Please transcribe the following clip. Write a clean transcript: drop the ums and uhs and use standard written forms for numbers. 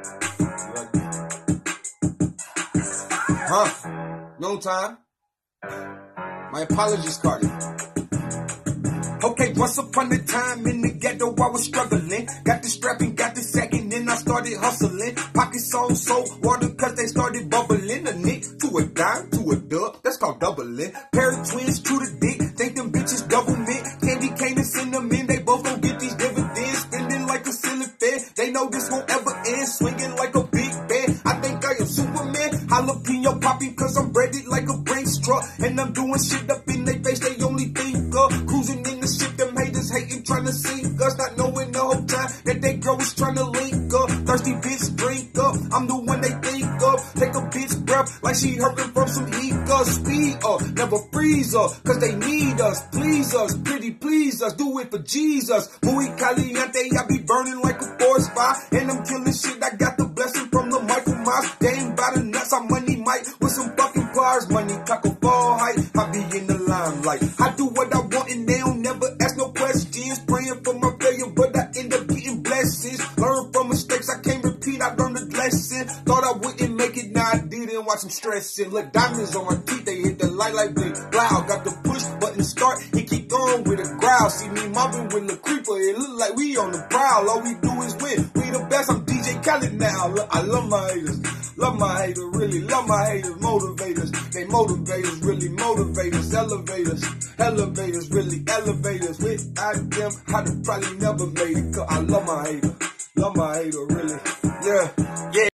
No time. My apologies, Cardi. Okay, once upon a time in the ghetto, I was struggling. Got the strapping, got the sacking, then I started hustling. Pockets on salt water, cause they started bubbling. A nick to a dime, to a dub, that's called doubling. Pair of twins to the dick, think them bitches double mint. Candy cane and cinnamon, they both gon' get these dividends. Spending like a ceiling fan, they know this won't ever end. Swinging like a big band, I think I am Superman. Jalapeno popping, cause I'm breaded like a Brinks truck. And I'm doing shit up in their face, they only think of cruising in the shit, them haters hating, trying to sink us, not knowing the whole time that they girl is trying to link up. Thirsty bitch, drink up, I'm the one they think of. Take a bitch breath like she hurting from some heat. Speed up, never freeze up, cause they need us. Please us, pretty please us, do it for Jesus. Muy caliente, I be burning like a forest fire, and I'm killing shit, I got the blessing from the Michael Myers. They ain't by the nuts, I'm money Mike with some fucking pliers. Money taco ball height, I be in the limelight. I do what I want and they don't never ask no questions. Praying for my failure, but I end up getting blessings. Learn from mistakes, I can't repeat, I learned a lesson. Thought I wouldn't make it, now I didn't. Watch them stressing. Look, diamonds on my teeth, they hit the light like big blow. Got the push button start, he keep going with a growl. See me mobbing with the creeper, it look like we on the prowl. All we do is win, we the best, I'm DJ Khaled now. Look, I love my haters. Love my haters, really love my haters, motivators. They motivators, really motivators, elevators, really elevators. Without them, I'd have probably never made it. Cause I love my hater, really, yeah.